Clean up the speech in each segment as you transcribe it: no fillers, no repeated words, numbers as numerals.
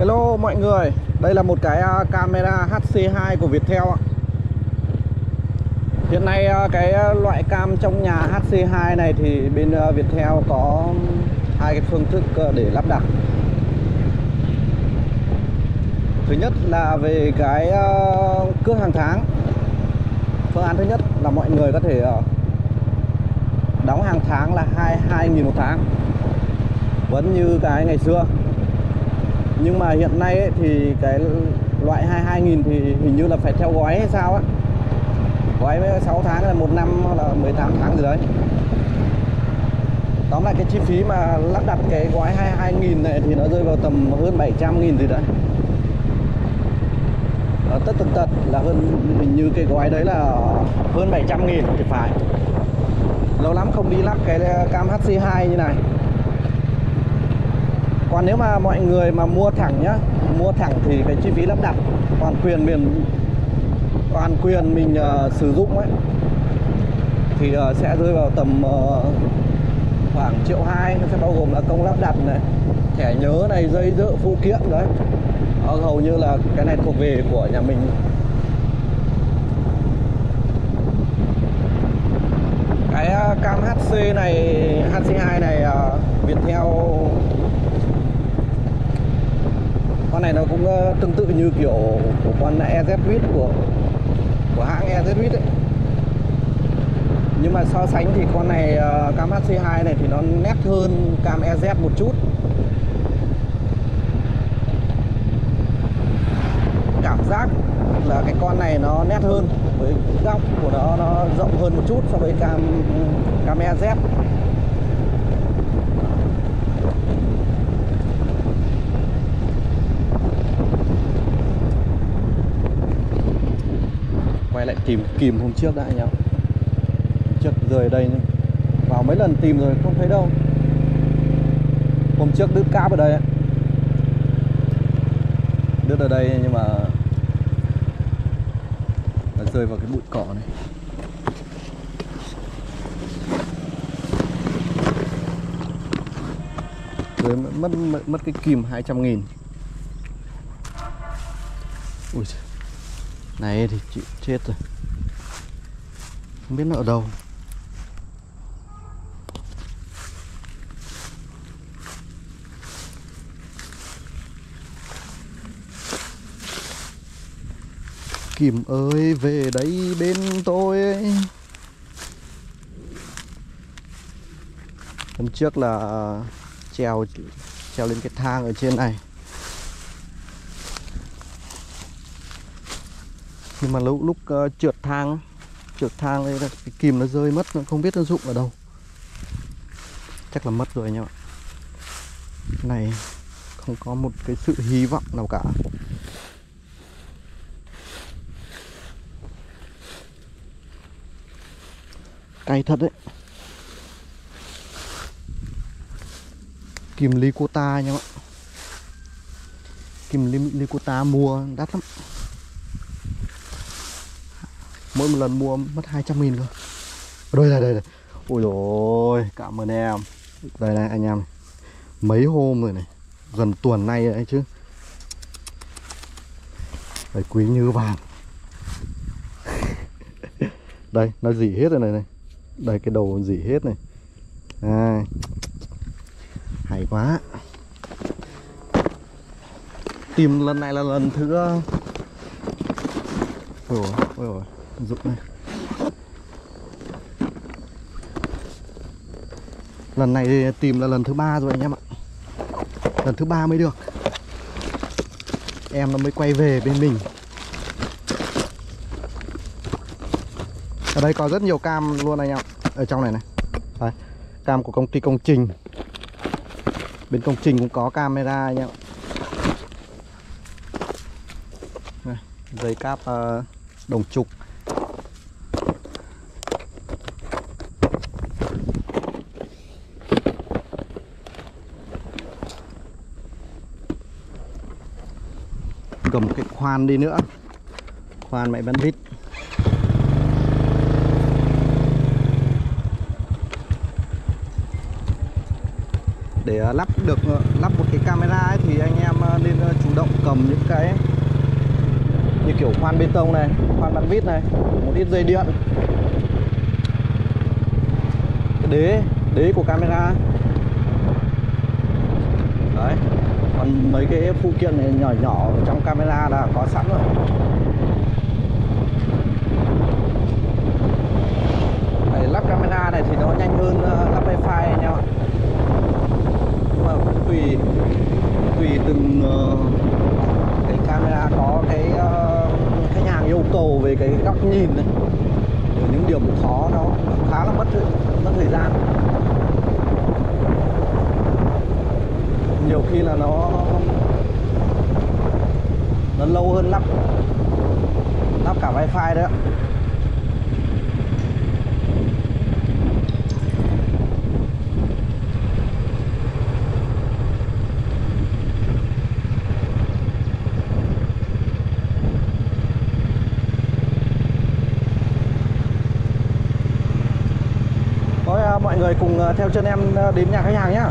Hello mọi người, đây là một cái camera HC2 của Viettel ạ. Hiện nay cái loại cam trong nhà HC2 này thì bên Viettel có hai cái phương thức để lắp đặt. Thứ nhất là về cái cước hàng tháng. Phương án thứ nhất là mọi người có thể đóng hàng tháng là 22.000 một tháng, vẫn như cái ngày xưa. Nhưng mà hiện nay ấy, thì cái loại 22.000 thì hình như là phải theo gói hay sao á. Gói với 6 tháng là 1 năm hoặc là 18 tháng gì đấy. Tóm lại cái chi phí mà lắp đặt cái gói 22.000 này thì nó rơi vào tầm hơn 700.000 gì đấy. Tất tần tật là hơn, hình như cái gói đấy là hơn 700.000 thì phải. Lâu lắm không đi lắp cái cam HC2 như này. Còn nếu mà mọi người mà mua thẳng nhá, mua thẳng thì cái chi phí lắp đặt toàn quyền mình sử dụng ấy thì sẽ rơi vào tầm khoảng 1,2 triệu. Nó sẽ bao gồm là công lắp đặt này, thẻ nhớ này, dây dỡ, phụ kiện đấy. Hầu như là cái này thuộc về của nhà mình. Cái cam HC2 này Viettel, con này nó cũng tương tự như kiểu của con EZ của hãng EZ ấy. Nhưng mà so sánh thì con này cam HC2 này thì nó nét hơn cam EZ một chút. Cảm giác là cái con này nó nét hơn, với góc của nó rộng hơn một chút so với cam EZ. Quay lại tìm kìm hôm trước đã anh em. Trước rời đây vào mấy lần tìm rồi không thấy đâu. Hôm trước đứt cáp ở đây ấy. Đứt ở đây nhưng mà nó rơi vào cái bụi cỏ này. Rồi mất cái kìm 200.000. Ui, này thì chịu chết rồi. Không biết nó ở đâu. Kìm ơi về đây bên tôi ấy. Hôm trước là trèo lên cái thang ở trên này, nhưng mà lúc trượt thang ấy, cái kìm nó rơi mất, nó không biết nó dụng ở đâu. Chắc là mất rồi anh em ạ. Này không có một cái sự hy vọng nào cả. Cay thật đấy. Kìm Likota anh em ạ. Kìm Likota mua đắt lắm. Mỗi một lần mua mất 200.000 cơ. Đây. Ôi dồi ôi, cảm ơn em. Đây này anh em. Mấy hôm rồi này, gần tuần nay đấy chứ. Đây, quý như vàng. Đây, nó rỉ hết rồi này. Đây, cái đầu rỉ hết này. À, hay quá. Tìm lần này là lần thứ... Ôi dồi, dụng này. Lần này thì tìm là lần thứ 3 rồi anh em ạ. Lần thứ 3 mới được. Em nó mới quay về bên mình. Ở đây có rất nhiều cam luôn anh em. Ở trong này này. Đấy, cam của công ty Công Trình. Bên Công Trình cũng có camera anh em. Này, dây cáp đồng trục. Cầm cái khoan đi nữa. Khoan mẹ bắn vít. Để lắp một cái camera ấy, thì anh em nên chủ động cầm những cái như kiểu khoan bê tông này, khoan bắn vít này, một ít dây điện, đế của camera đấy. Còn mấy cái phụ kiện này nhỏ nhỏ trong camera là có sẵn rồi. Đấy, lắp camera này thì nó nhanh hơn lắp wifi anh em ạ. Nhưng mà cũng tùy từng cái camera có cái khách hàng yêu cầu về cái góc nhìn này, những điểm khó nó khá là mất thời gian. Nhiều khi là nó lâu hơn lắp cả wifi đấy ạ. Thôi mọi người cùng theo chân em đến nhà khách hàng nhé.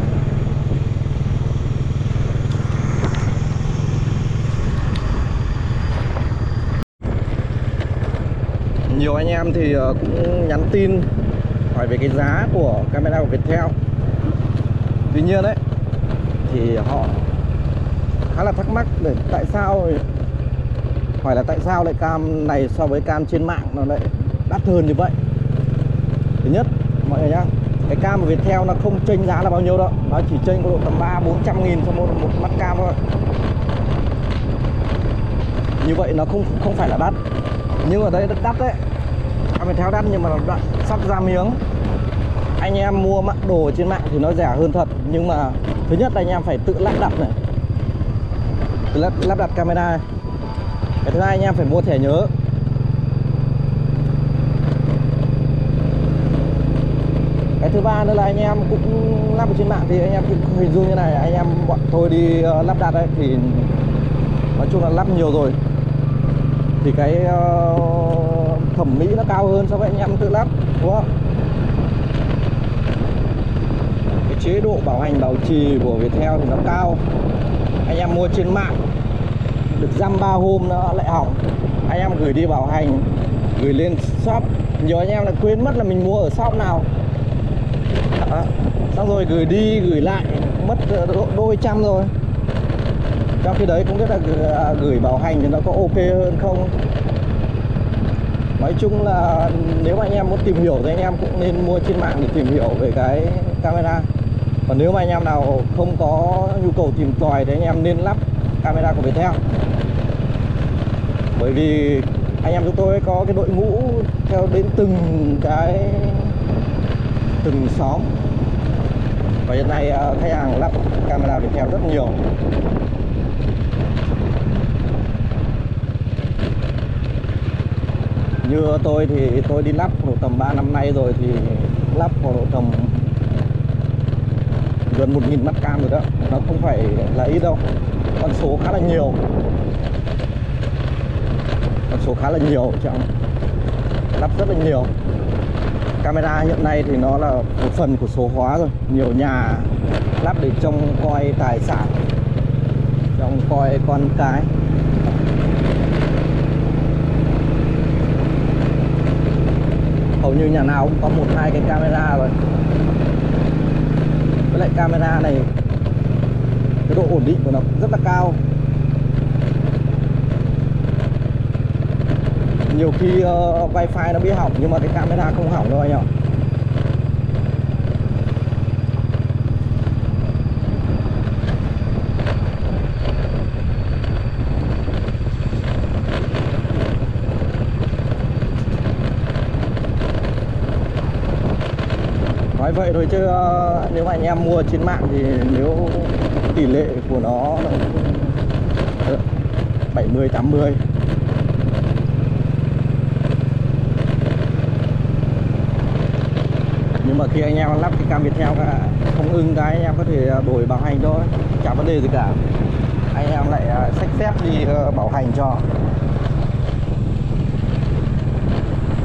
Nhiều anh em thì cũng nhắn tin hỏi về cái giá của camera của Viettel. Tuy nhiên đấy thì họ khá là thắc mắc để tại sao lại cam này so với cam trên mạng nó lại đắt hơn như vậy. Thứ nhất mọi người nhá, cái cam của Viettel nó không chênh giá là bao nhiêu đâu, nó chỉ chênh có độ tầm 300-400 nghìn cho một mắt cam thôi. Như vậy nó không phải là đắt, nhưng ở đây đắt đấy. Cam Viettel đắt nhưng mà nó sắp ra miếng. Anh em mua mặt đồ trên mạng thì nó rẻ hơn thật, nhưng mà thứ nhất là anh em phải tự lắp đặt này, lắp đặt camera. Cái thứ hai anh em phải mua thẻ nhớ. Cái thứ ba nữa là anh em cũng lắp ở trên mạng thì anh em cũng hình dung như này, anh em bọn tôi đi lắp đặt ấy thì nói chung là lắp nhiều rồi thì cái thẩm mỹ nó cao hơn so với anh em tự lắp, đúng không? Cái chế độ bảo hành bảo trì của Viettel thì nó cao. Anh em mua trên mạng được dăm 3 hôm nó lại hỏng. Anh em gửi đi bảo hành, gửi lên shop, nhiều anh em là quên mất là mình mua ở shop nào. Xong rồi gửi đi gửi lại mất đôi trăm rồi. Trong khi đấy cũng biết là gửi bảo hành thì nó có ok hơn không. Nói chung là nếu mà anh em muốn tìm hiểu thì anh em cũng nên mua trên mạng để tìm hiểu về cái camera. Còn nếu mà anh em nào không có nhu cầu tìm tòi thì anh em nên lắp camera của Viettel. Bởi vì anh em chúng tôi có cái đội ngũ theo đến từng xóm. Và hiện nay khách hàng lắp camera Viettel rất nhiều. Như tôi thì tôi đi lắp khoảng tầm 3 năm nay rồi, thì lắp khoảng tầm gần 1.000 mắt cam rồi đó. Nó không phải là ít đâu, con số khá là nhiều. Con số khá là nhiều, trong lắp rất là nhiều. Camera hiện nay thì nó là một phần của số hóa rồi. Nhiều nhà lắp để trông coi tài sản, trông coi con cái. Hầu như nhà nào cũng có 1-2 cái camera rồi. Với lại camera này cái độ ổn định của nó rất là cao. Nhiều khi wifi nó bị hỏng nhưng mà cái camera không hỏng đâu anh ạ. Nói vậy thôi chứ nếu mà anh em mua trên mạng thì nếu tỷ lệ của nó 70-80. Nhưng mà khi anh em lắp cái cam Viettel không ưng cái anh em có thể đổi bảo hành thôi, chả vấn đề gì cả. Anh em lại xách xếp đi bảo hành cho.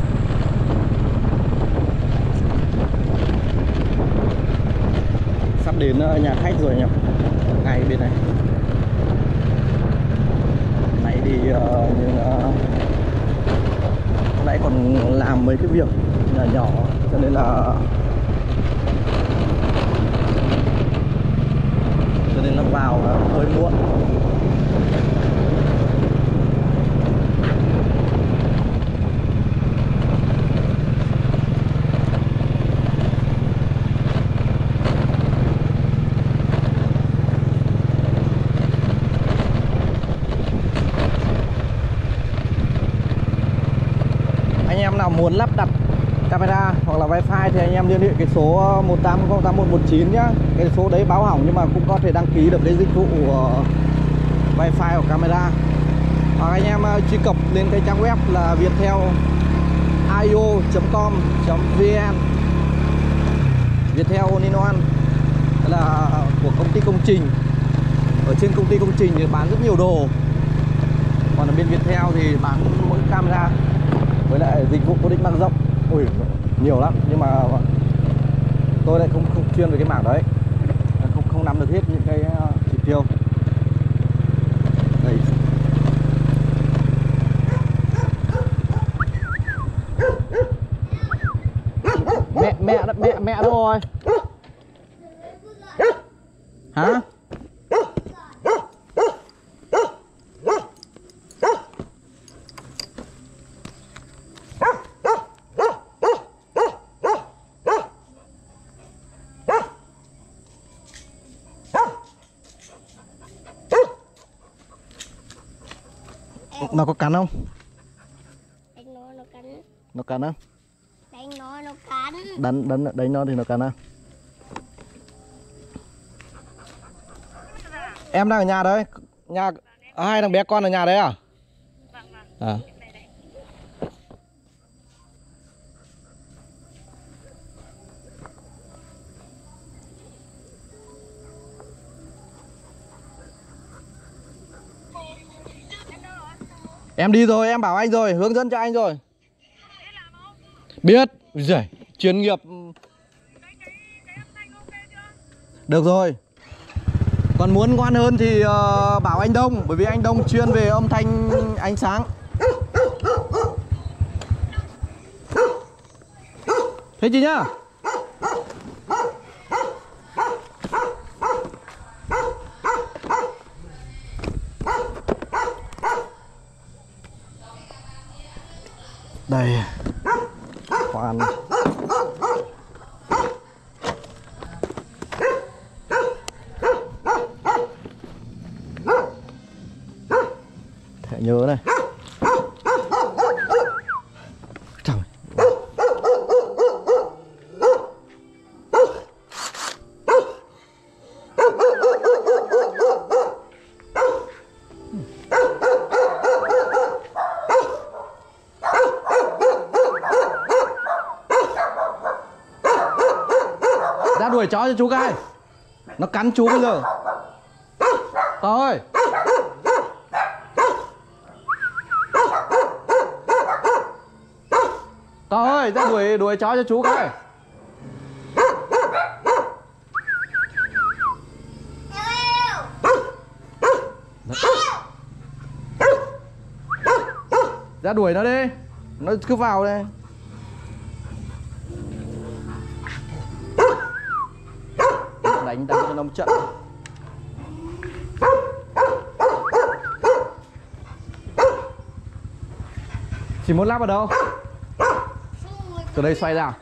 Sắp đến nhà khách rồi nhỉ, ngay bên này. Nãy đi nhưng nãy còn làm mấy cái việc nhỏ nhỏ cho nên là vào là hơi muộn. Anh em nào muốn lắp đặt camera hoặc là wifi thì anh em liên hệ cái số 1808119 nhá. Cái số đấy báo hỏng nhưng mà cũng có thể đăng ký được cái dịch vụ wifi hoặc camera. Hoặc anh em truy cập lên cái trang web là viettel.io.com.vn. Viettel All in One là của công ty công trình. Ở trên công ty công trình thì bán rất nhiều đồ. Còn ở bên Viettel thì bán mỗi camera với lại dịch vụ cố định mang rộng. Ui, nhiều lắm, nhưng mà tôi lại không chuyên về cái mảng đấy, không nắm được hết những cái chỉ tiêu. Đây. Mẹ đâu rồi? Hả? Nó có cắn không? Đánh nó cắn. Nó cắn không? Đánh nó cắn. Đánh nó thì nó cắn không? Em đang ở nhà đấy. Nhà hai thằng bé con ở nhà đấy à? À. Em đi rồi, em bảo anh rồi, hướng dẫn cho anh rồi. Biết, giời, chuyên nghiệp. Được rồi. Còn muốn ngoan hơn thì bảo anh Đông, bởi vì anh Đông chuyên về âm thanh ánh sáng. Thế chị nhá. Đây. Khoan. Thẻ nhớ này. Trời. Ra đuổi chó cho chú cái. Nó cắn chú bây giờ. To ơi. To ơi, ra đuổi chó cho chú cái. Ra đuổi nó đi. Nó cứ vào đây. Đánh cho nó một trận. Chỉ muốn lắp ở đâu? Từ đây xoay ra.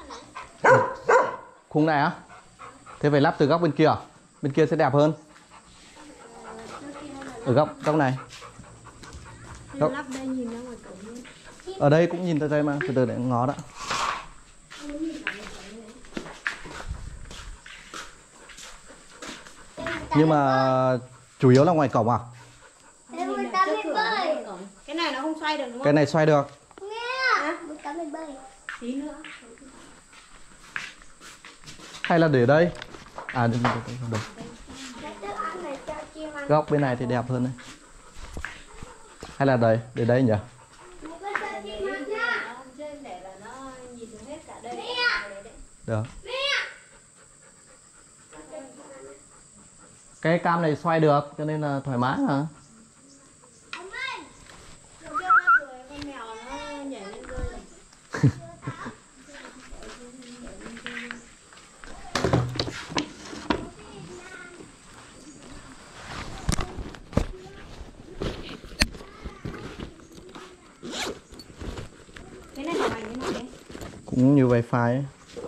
Khung này á? Thế phải lắp từ góc bên kia à? Bên kia sẽ đẹp hơn. Ở góc này. Góc. Ở đây cũng nhìn tới đây mà, từ từ để ngó đã. Nhưng mà chủ yếu là ngoài cổng à? Cái này nó không xoay được đúng không? Cái này xoay được. Tí nữa. Hay là để đây? À được. Góc bên này thì đẹp hơn này. Hay là để đây nhỉ? Được. Cái cam này xoay được cho nên là thoải mái hả? Ông ơi, con mèo nó nhảy lên rơi rồi. Cái này bảo hành thế nào đấy? Cũng như wifi ấy.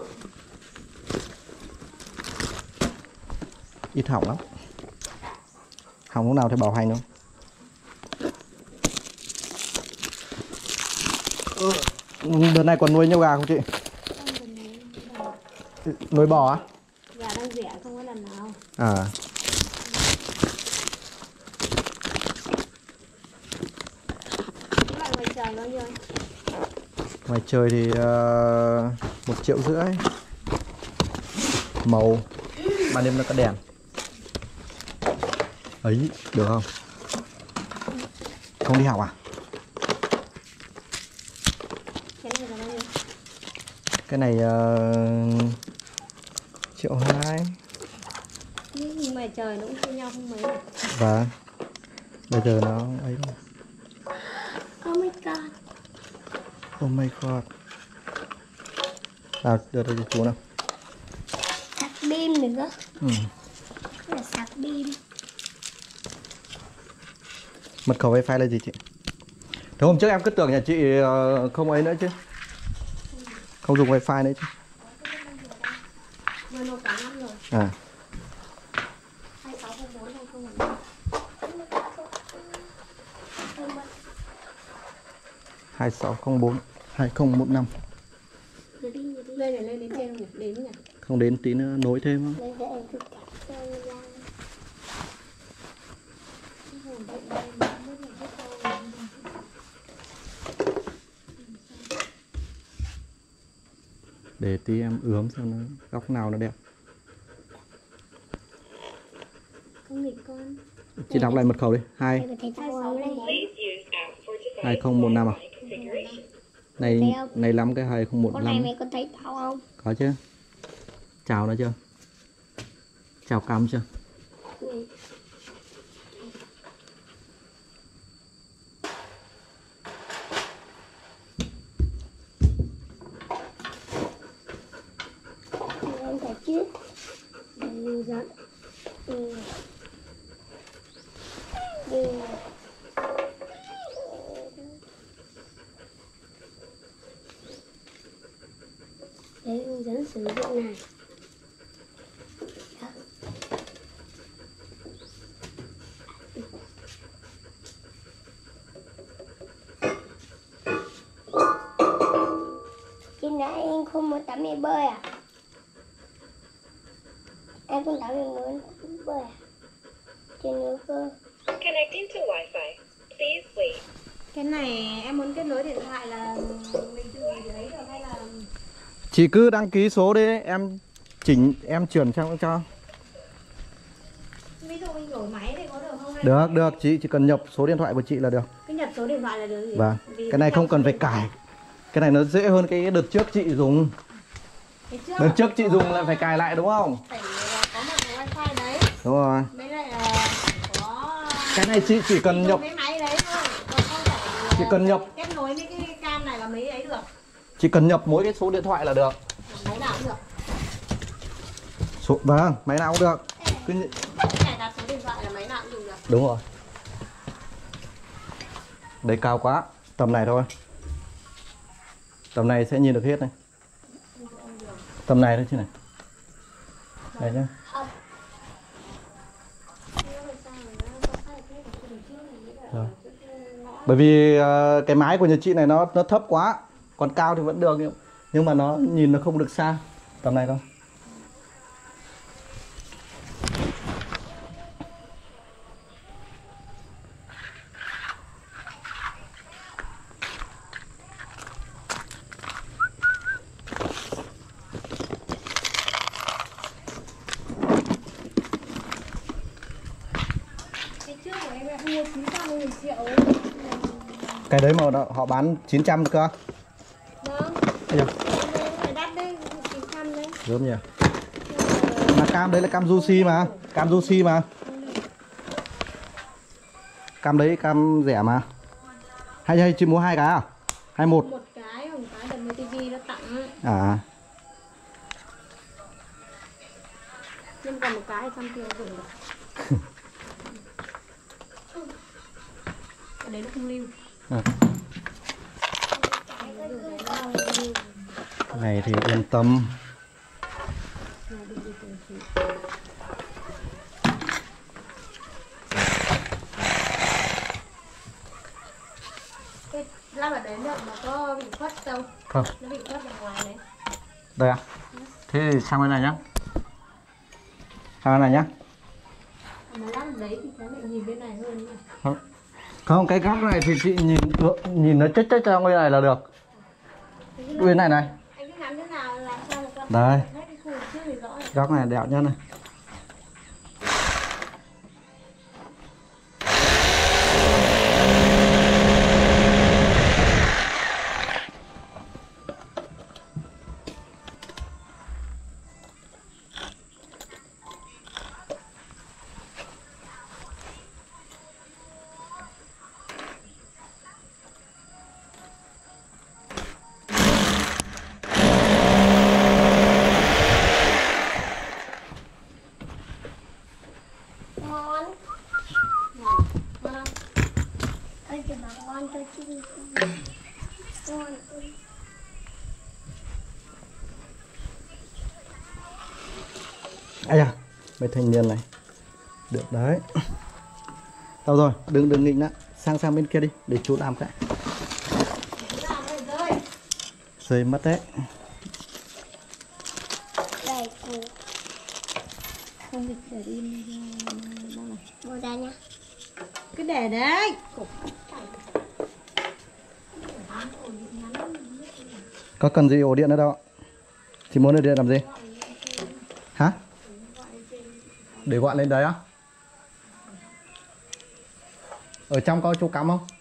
Ít hỏng lắm. Hỏng lúc nào thì bảo hành đâu. Đợt này còn nuôi nhiều gà không chị? Nuôi bò á? Gà đang rẻ không có lần nào. À. Các bạn ngoài trời bao nhiêu anh? Ngoài trời thì 1,5 triệu. Màu ban đêm nó có đèn ấy được không? Không đi học à? Cái này là bao nhiêu? Cái này 1,2 triệu. Nhưng ngoài trời nó cũng chia nhau không mấy này. Và bây giờ nó ấy. Oh my god. Oh my god. Nào đưa đây cho chú nào. Sạc pin nữa. Ừ. Là sạc pin. Mật khẩu wifi là gì chị? Thế hôm trước em cứ tưởng nhà chị không ấy nữa chứ. Không dùng wifi nữa chứ. Vừa nộp cả năm rồi. À. 2604 2604 2015. Lên này lên đến trên không nhỉ? Đến nhỉ? Không đến tí nữa nối thêm không? Lên để em cứ cắt cho ra. Để tí em ướm xem nó góc nào nó đẹp. Con nghịch con. Chị đọc lại mật khẩu đi. 2015 à? Này lắm cái 2015. Con này mày có thấy tao không? Có chứ. Chào nó chưa? Chào cam chưa? Ừ. Em thấy chứ. Hướng dẫn. Ừ. Ừ. Đấy, hướng dẫn sử dụng này. Khi nãy em không muốn tắm em bơi à? Em không tắm em muốn bơi à? Trên nữa cơ. Connecting to Wi-Fi. Please wait. Cái này em muốn kết nối điện thoại là mình tự lấy được hay là Chị cứ đăng ký số đi, em chỉnh em chuyển sang cho. ví dụ mình đổi máy thì có được không? Hay Được, chị chỉ cần nhập số điện thoại của chị là được. cứ nhập số điện thoại là được gì? Vâng. Vì Cái này không cần phải số cài. Cái này nó dễ hơn cái đợt trước chị dùng. điện thoại. Đợt trước chị dùng là phải cài lại đúng không? Phải có một cái wifi đấy. Đúng rồi. Với lại là có Cái này chị chỉ cần dùng nhập, cái máy đấy thôi. Còn không phải chị cần nhập, kết nối với cái cam này là mấy ấy được. chỉ cần nhập mỗi cái số điện thoại là được. Máy nào cũng được. Vâng, máy nào cũng được. Cứ... Cái này đặt số điện thoại là máy nào cũng dùng được. Đúng rồi. Đây cao quá, tầm này thôi. Tầm này sẽ nhìn được hết này. Tầm này thôi chứ này. Đây nhá. Rồi. Bởi vì cái máy của nhà chị này nó thấp quá, còn cao thì vẫn được nhưng mà nó nhìn nó không được xa. Tầm này thôi. Cái trước của em mua 900 triệu. Cái đấy mà họ bán 900 được cơ. Vâng. Ây da, Phải đắt đấy, 900 đấy. gớm nhỉ. Mà cam đấy là cam Juicy mà, cam Juicy mà. Ừ. Cam đấy cam rẻ mà. Hay chị mua 2 cái à? Hay một? Một cái, một cái đợt mới tivi nó tặng. À. Nhưng còn một cái thì 100 triệu dùng được. Cái đấy nó không lưu. À. Cái này thì yên tâm. Cái lắp ở đấy được mà có bị khuất đâu. Không. Nó bị khuất ở ngoài đấy. Đây à? Thế thì sang bên này nhá. Sang bên này nhá. Mà lắp ở đấy thì nó lại nhìn bên này hơn nhỉ? Không, cái góc này thì chị nhìn nó chết trong bên này là được. Bên này này. Anh cứ ngắm thế nào làm sao mà con Đây. hết cái khu trước thì rõ rồi. Góc này đẹp nhất này. Ngon. Ngon. Ơi chị bảo ngon cho chị. Ngon. Ây da, mấy thanh niên này. Được đấy. Đâu rồi, đừng nghịch nữa. Sang bên kia đi, để chú làm cái. Rơi mất đấy. Đây cô. Không được để im đâu này. Vô đây nha. Cứ để đấy. Có cần gì ổ điện nữa đâu. Chị muốn ổ điện làm gì? Hả? Để gọi lên đấy á? Ở trong có chỗ cắm không?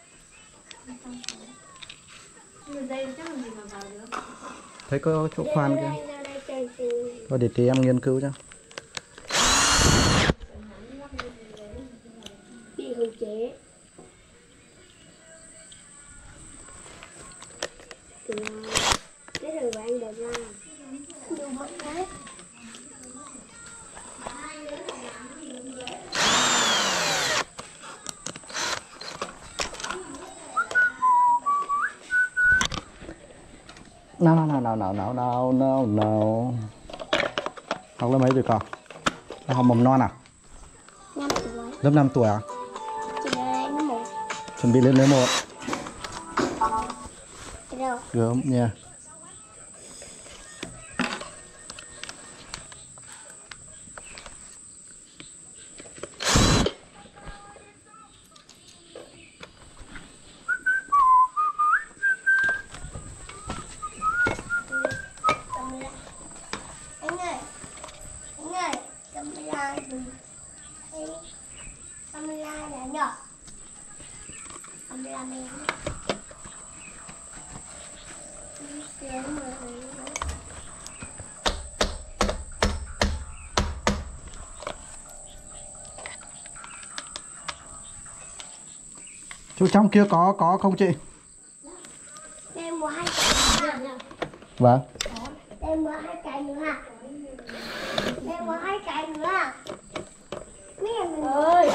Đây chắc làm gì mà vào được. Thấy có chỗ khoan kia. Thôi để tí em nghiên cứu cho. Bị hư chế. Cái thằng bạn đẹp ra. Được mất đấy. Nào. Học lớp mấy rồi con? Học mầm non à? 5 tuổi. Lớp 5 tuổi à? Chị lên lớp 1. Chuẩn bị lên lớp 1. Đâu? Gớm nha. Camera đã nhỏ. Camera này. Chỗ trong kia có không chị? Em mua 2 cái nữa. Vâng. Em mua 2 cái nữa à? Em mua 2 cái nữa à? Mẹ mình ơi.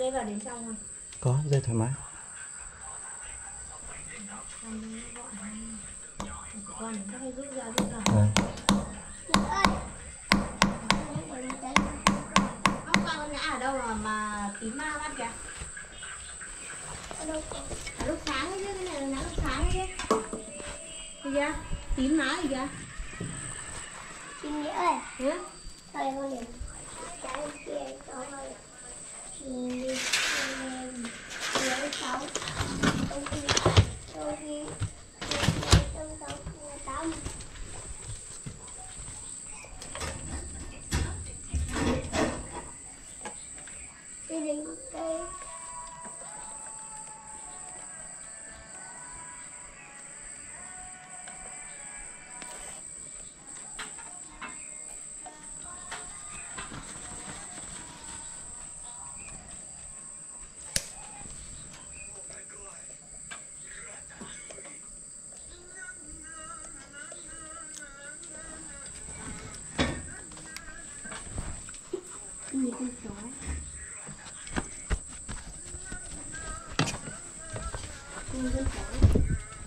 dây vào đến trong rồi. Có dây thoải mái. Con nó hay rút ra rút vào. À. Con ngã ở đâu mà tím ma bắt kìa? Ở lúc sáng ấy chứ, cái này là ngã lúc sáng ấy chứ. Gì kìa? Tím má gì kìa? Tím nghĩa ơi. Hả? Thôi con liền. Cái kia cho ơi. Thì nhớ sáu. Đôi khi trong sáu tám. Đi đến cái gì con chó. Con chó.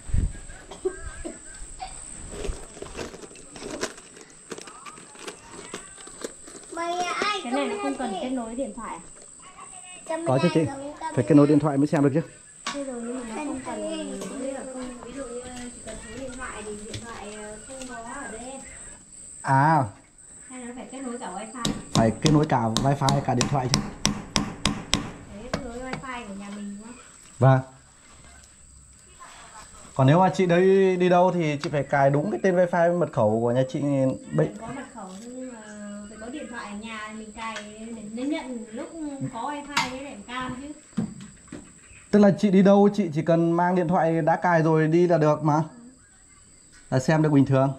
Cái này nó không cần kết nối điện thoại à? Có chứ chị. Phải kết nối điện thoại mới xem được chứ. Thế rồi nhưng mà nó không cần, ví dụ như chỉ cần số điện thoại thì điện thoại không có ở đây. À, Hay nó phải kết nối cả wifi? phải kết nối cả wifi cả điện thoại chứ. Đấy, kết nối wifi của nhà mình đúng không? Vâng. Còn nếu mà chị đấy đi đâu thì chị phải cài đúng cái tên wifi mật khẩu của nhà chị. Mình có mật khẩu nhưng mà phải có điện thoại ở nhà mình cài để nhận lúc có wifi đấy để cam chứ. Tức là chị đi đâu chị chỉ cần mang điện thoại đã cài rồi đi là được mà. Là xem được bình thường.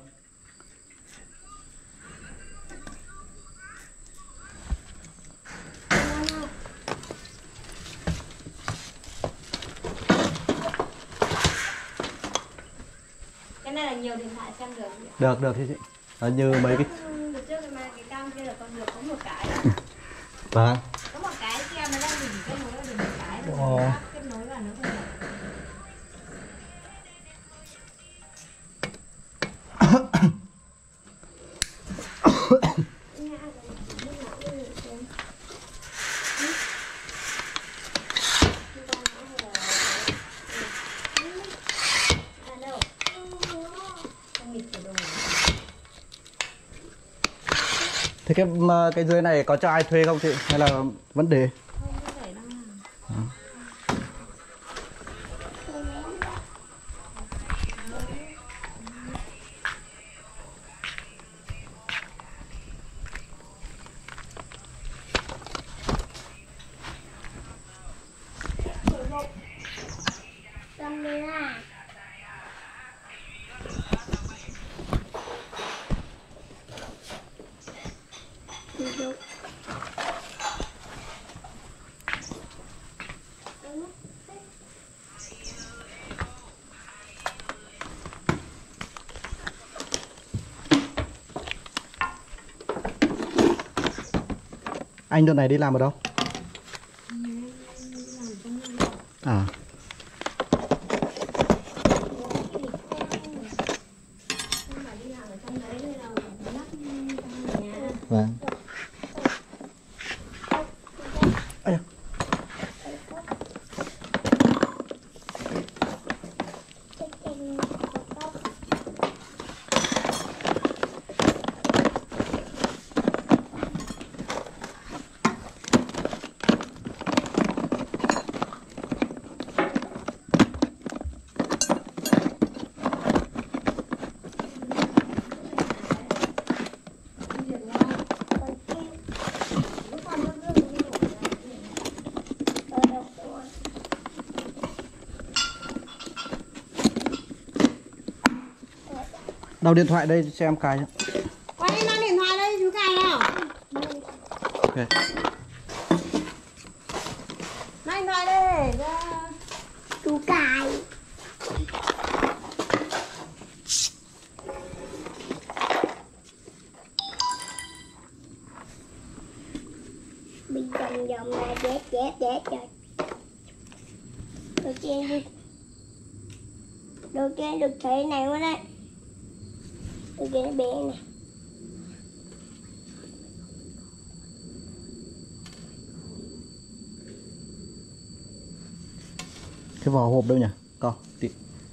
Cái này là nhiều điện thoại xem được gì ạ? Được thì chị. Như mấy cái. Được trước mà cái cam kia là con được có một cái. Vâng. Có một cái kia mà đang mình kết nối là được một cái rồi. Ồ. Kết nối vào nó không được. Thế cái dưới này có cho ai thuê không chị? Hay là vấn đề? Không có thể đang làm. Camera. Anh đợt này đi làm ở đâu? À. Vâng. Ây da. Đâu điện thoại đây cho em cài nhá. Qua đây mang điện thoại đây chú cài nào. Ok. Mang điện thoại đây để cho Chú cài. Bị vòng vòng là dễ Chết Đầu tiên đi. Đầu tiên được thấy này luôn đấy. Đầu tiên nó bé này. Cái vỏ hộp đâu nhỉ? Có tí.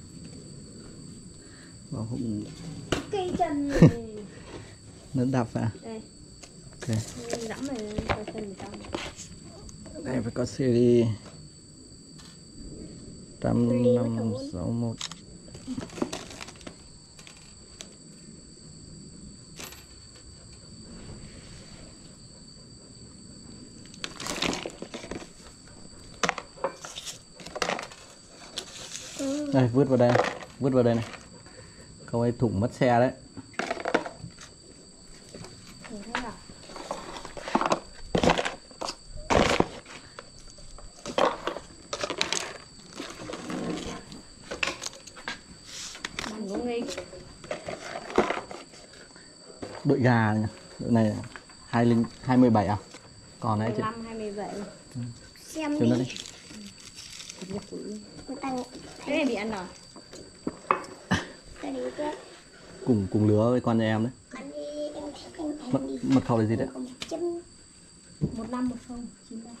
Vỏ hộp Cây chân nó đạp à? đây. Ok. Dẫm rồi cây chân trong. Đây phải có series 8561. Đây vứt vào đây này. Không ấy thủng mất xe đấy. Đội gà này, đội này 217 à? Còn đấy chị. 27. Xem Cho nó đi. đi. Cái này bị ăn rồi. Cái đi chết. Cùng lứa với con nhà em đấy. Ăn đi, em sẽ ăn đi. Mật khẩu là gì đấy? 151093.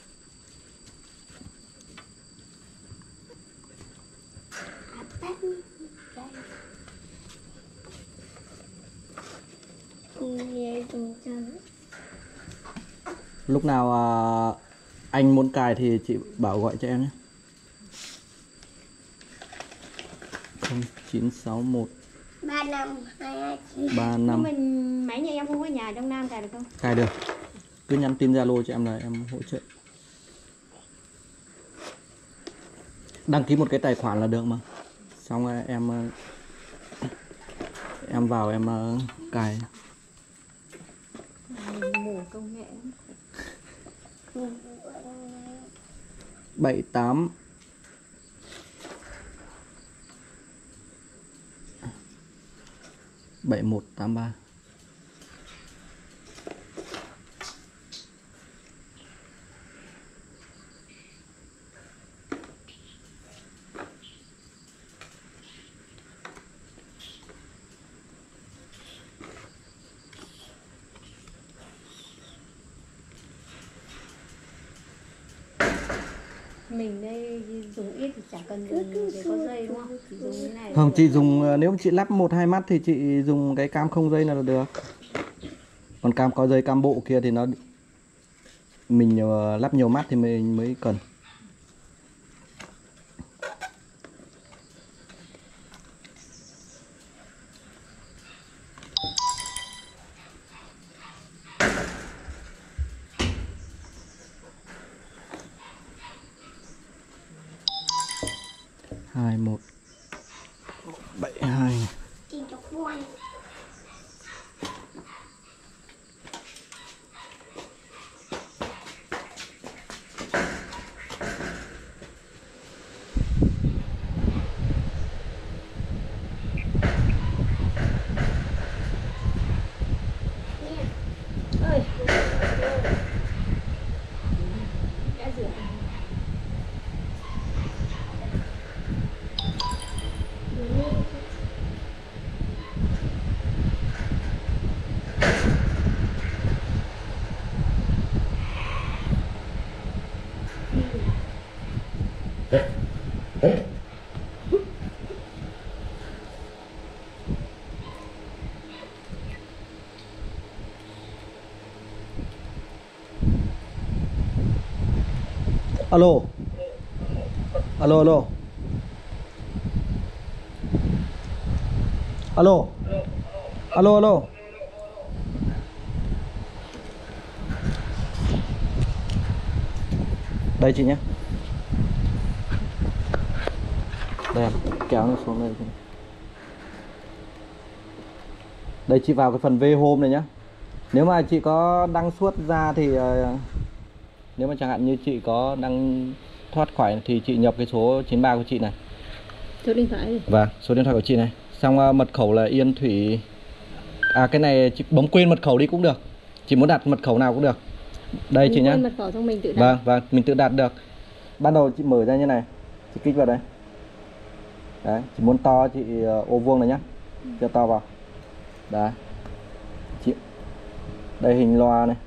Lúc nào anh muốn cài thì chị bảo gọi cho em nhé. 0961 35 mình máy nhà em không có nhà trong Nam cài được không? cài được. Cứ nhắn tin Zalo cho em là em hỗ trợ. Đăng ký một cái tài khoản là được mà. Xong rồi em vào em cài. Mù công nghệ. 78 7183. Mình đây dùng ít thì chả cần dùng để có dây đúng không? Chỉ dùng cái này. Không, chị dùng nếu chị lắp 1-2 mắt thì chị dùng cái cam không dây là được. Còn cam có dây, cam bộ kia thì nó mình lắp nhiều mắt thì mình mới cần. Hai một 72. Tìm chọc buồn. Ơi. Đã rửa. Alo. Alo alo. Alo. Alo alo. Đây chị nhé. Đây em, kéo nó xuống đây. Đây chị vào cái phần V Home này nhá. Nếu mà chị có đăng suốt ra thì nếu mà chẳng hạn như chị có đăng thoát khỏi thì chị nhập cái số 93 của chị này. Số điện thoại. Vâng, số điện thoại của chị này. Xong mật khẩu là Yên Thủy. À cái này chị bấm quên mật khẩu đi cũng được. Chị muốn đặt mật khẩu nào cũng được. Đây chị nhá. Mật khẩu xong mình tự đặt. Vâng, và mình tự đặt được. Ban đầu chị mở ra như này, chị kích vào đây. Đấy, chị muốn to chị ô vuông này nhá, cho to vào. Đấy, chị, đây hình loa này,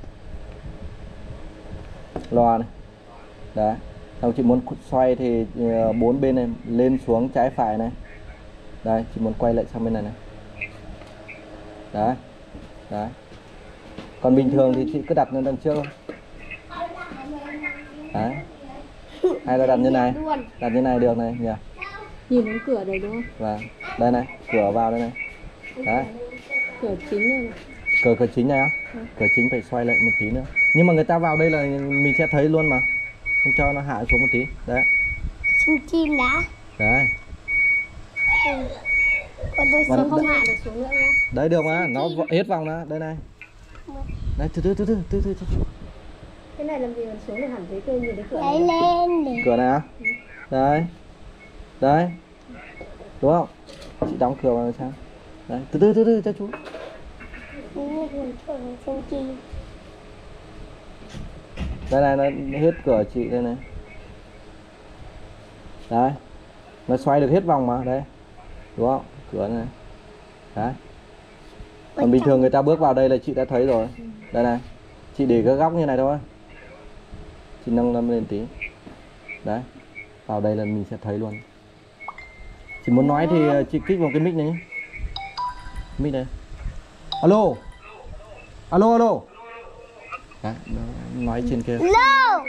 loa này. Đấy, xong chị muốn xoay thì 4 bên này, lên xuống trái phải này. Đây, chị muốn quay lại sang bên này này. Đấy, đấy. Còn bình thường thì chị cứ đặt lên đằng trước thôi. Đấy. Hay là đặt như này, đặt như này được này nhỉ. Nhìn đến cửa đây đúng không? Vâng, đây này, cửa vào đây này. Đấy, Cửa chính này. cửa chính này á. Cửa chính phải xoay lại một tí nữa. Nhưng mà người ta vào đây là mình sẽ thấy luôn mà, không cho nó hạ xuống một tí. Đấy, chim đã. đấy. Còn tôi Mà Nó không hạ được xuống nữa không? đấy được mà, nó hết vòng đó, đây này. Đấy, từ từ. Cái này làm gì còn xuống được hẳn thấy tôi nhìn thấy cửa lấy này. lên để Cửa này á. Đấy. Đấy. Đúng không? Chị đóng cửa vào sao? Đấy, từ cho chú. xem chim. Đây này, nó hết cửa chị đây này. Đấy. Nó xoay được hết vòng mà, đấy. Đúng không? Cửa này. Đấy. Còn bình thường người ta bước vào đây là chị đã thấy rồi. Đây này. Chị để cái góc như này thôi. Chị nâng lên tí. Đấy. Vào đây là mình sẽ thấy luôn. Chị muốn nói thì chị kích vào cái mic này nhé. Mic này. Alo. Alo. Đấy, nói trên kia. Hello.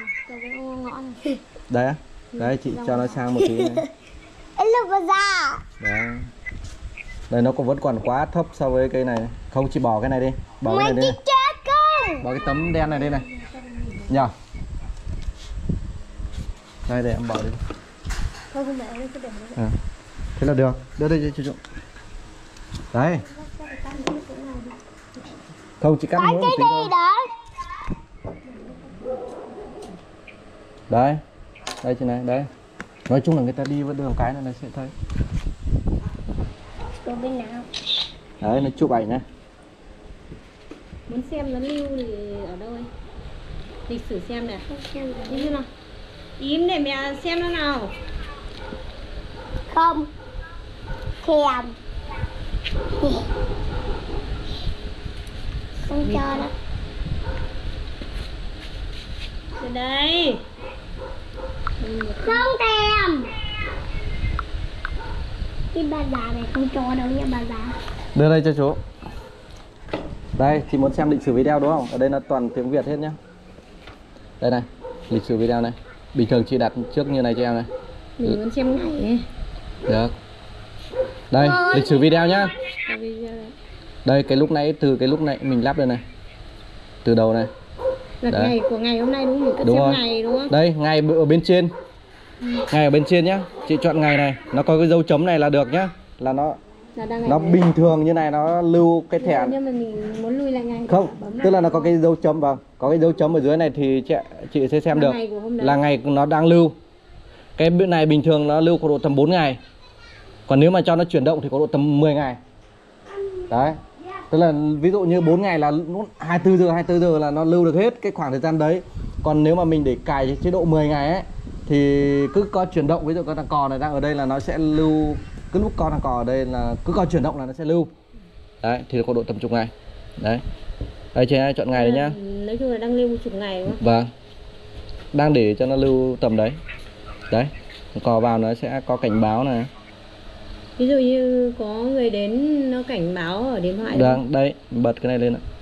Đấy á. Đấy, chị cho nó sang một tí này. Hello bà già. Đấy. Đây nó cũng vẫn còn quá thấp so với cây này. Không, chị bỏ cái này đi. Bỏ cái này đi này. Chết con. Bỏ cái tấm đen này đi này. Nhờ. Đây để em bỏ đi. Không mẹ ơi, cứ để nó. À. Thế là được. Đưa đây cho chú. Đấy. Không, chị cắt muối một Cái tí gì thôi. đó. Đấy. Đây chị này, đấy. Nói chung là người ta đi với đường cái này là sẽ thấy. Ở bên nào? Đấy, nó chụp ảnh này. Muốn xem nó lưu thì ở đâu ấy? Lịch sử xem này. Đi như nào? Im để mẹ xem nó nào. Không. Thèm. Không cho đó. Từ đây. Không thèm. Cái bà già này không cho đâu nha bà già. Đưa đây cho chú. Đây, chị muốn xem lịch sử video đúng không? Ở đây là toàn tiếng Việt hết nhá. Đây này, lịch sử video này. Bình thường chị đặt trước như này cho em này. Mình muốn xem ngày ấy. Được. Đây, lịch sử video nhá. Cái video này. Đây, cái lúc nãy, từ cái lúc nãy mình lắp đây này. Từ đầu này. Là Đấy. ngày của ngày hôm nay đúng không? Mình cứ Đúng xem rồi. ngày đúng không? Đây, ngày ở bên trên. Ngày ở bên trên nhá. Chị chọn ngày này, nó có cái dấu chấm này là được nhá. Là nó Là đang ngày nó đấy. bình thường như này, nó lưu cái thẻ. Nhưng mà mình muốn lui lại ngày. Không, Bấm tức là lại. nó có cái dấu chấm vào. Có cái dấu chấm ở dưới này thì chị sẽ xem Là được. ngày của hôm đấy. Là ngày nó đang lưu. Cái bên này bình thường nó lưu có độ tầm 4 ngày. Còn nếu mà cho nó chuyển động thì có độ tầm 10 ngày. Đấy. Tức là ví dụ như 4 ngày là lúc 24 giờ là nó lưu được hết cái khoảng thời gian đấy. Còn nếu mà mình để cài chế độ 10 ngày ấy thì cứ có chuyển động, ví dụ con thằng cò này đang ở đây là nó sẽ lưu, cứ lúc con thằng cò ở đây là cứ có chuyển động là nó sẽ lưu. Đấy, thì có độ tầm chục ngày. Đấy. Đây chị chọn ngày đấy nhá. Nói chung là đang lưu chục ngày đúng không? Vâng. Đang để cho nó lưu tầm đấy. Đấy. Cò vào nó sẽ có cảnh báo này. Ví dụ như có người đến nó cảnh báo ở điện thoại. Đang đây, bật cái này lên ạ.